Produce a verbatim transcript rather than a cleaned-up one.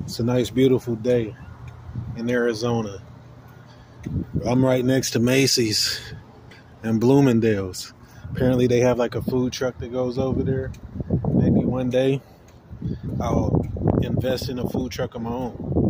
It's a nice, beautiful day in Arizona. I'm right next to Macy's and Bloomingdale's. Apparently they have like a food truck that goes over there. Maybe one day I'll invest in a food truck of my own.